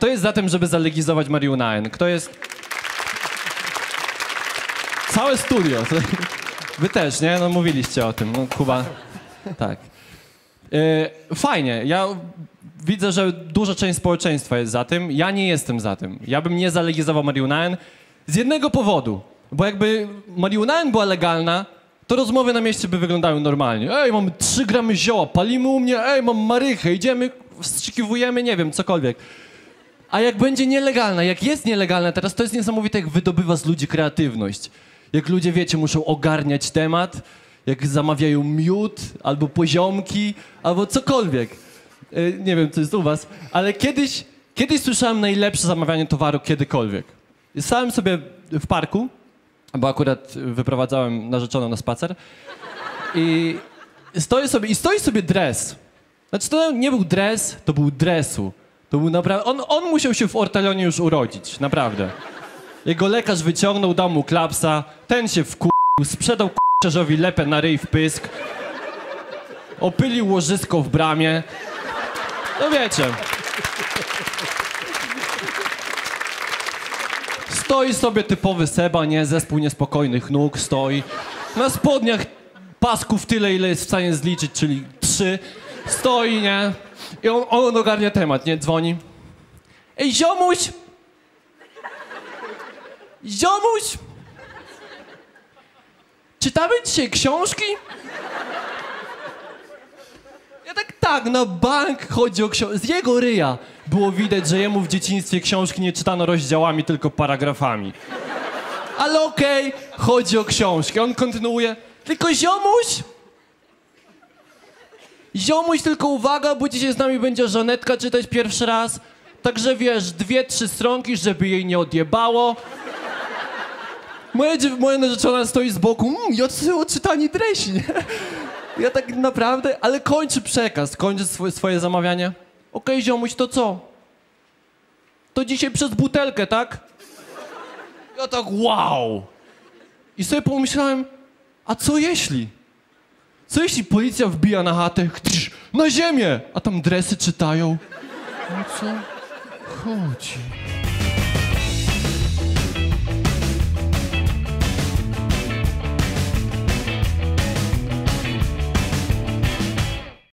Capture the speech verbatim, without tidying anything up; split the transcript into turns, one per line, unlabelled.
kto jest za tym, żeby zalegalizować marihuanę? Kto jest... Całe studio. Wy też, nie? No mówiliście o tym. No Kuba... Tak. Yy, fajnie. Ja widzę, że duża część społeczeństwa jest za tym. Ja nie jestem za tym. Ja bym nie zalegalizował marihuanę z jednego powodu. Bo jakby marihuana była legalna, to rozmowy na mieście by wyglądały normalnie. Ej, mamy trzy gramy zioła, palimy u mnie, ej, mam marychę, idziemy, wstrzykiwujemy, nie wiem, cokolwiek. A jak będzie nielegalna, jak jest nielegalna teraz, to jest niesamowite, jak wydobywa z ludzi kreatywność. Jak ludzie, wiecie, muszą ogarniać temat, jak zamawiają miód, albo poziomki, albo cokolwiek. Yy, nie wiem, co jest u was, ale kiedyś, kiedyś słyszałem najlepsze zamawianie towaru kiedykolwiek. Stałem sobie w parku, bo akurat wyprowadzałem narzeczoną na spacer i stoi sobie, i stoi sobie dres. Znaczy to nie był dres, to był dresu. To był naprawdę, on, on musiał się w ortalonie już urodzić, naprawdę. Jego lekarz wyciągnął, dał mu klapsa, ten się wkurzył, sprzedał k***czarzowi lepę na ryj w pysk, opylił łożysko w bramie. No wiecie. Stoi sobie typowy Seba, nie? Zespół niespokojnych nóg, stoi. Na spodniach pasków tyle, ile jest w stanie zliczyć, czyli trzy. Stoi, nie? I on, on ogarnia temat, nie? Dzwoni. Ej, ziomuś! Ziomuś! Czytamy dzisiaj książki? Ja tak, tak, na bank chodzi o książki. Z jego ryja było widać, że jemu w dzieciństwie książki nie czytano rozdziałami, tylko paragrafami. Ale okej, okay, chodzi o książki. On kontynuuje. Tylko ziomuś! Ziomuś, tylko uwaga, bo dzisiaj z nami będzie Żanetka czytać pierwszy raz. Także wiesz, dwie, trzy stronki, żeby jej nie odjebało. Moja, moja narzeczona stoi z boku. Mmm, jacy odczytani dresi, nie? Ja tak naprawdę, ale kończy przekaz, kończy swoje, swoje zamawianie. Okej, okay, ziomuś, to co? To dzisiaj przez butelkę, tak? Ja tak, wow! I sobie pomyślałem, a co jeśli? Co jeśli policja wbija na chatę, na ziemię, a tam dresy czytają? O co chodzi?